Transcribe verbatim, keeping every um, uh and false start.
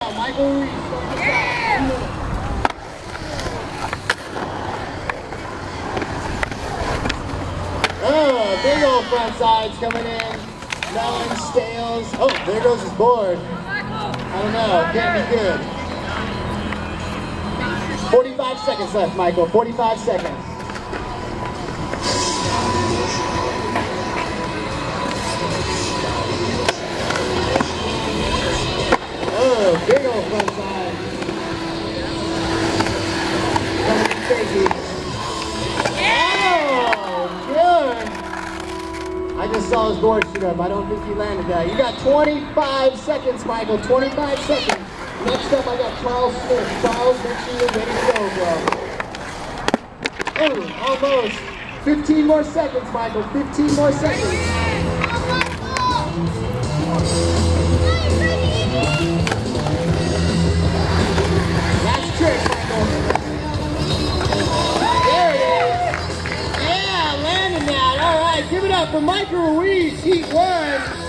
Michael Ruiz. Oh, big old front sides coming in. Mellon, Stales. Oh, there goes his board. I don't know. Can't be good. forty-five seconds left, Michael. forty-five seconds. Oh, big old front side. Coming in shaky. Oh, good. I just saw his board shoot up. I don't think he landed that. You got twenty-five seconds, Michael. twenty-five seconds. Next up, I got Charles Smith. Charles, make sure you're ready to go, bro. Oh, almost. fifteen more seconds, Michael. fifteen more seconds. Last trick, Michael. There it is. Yeah, landing that. All right, give it up for Michael Ruiz. Heat one.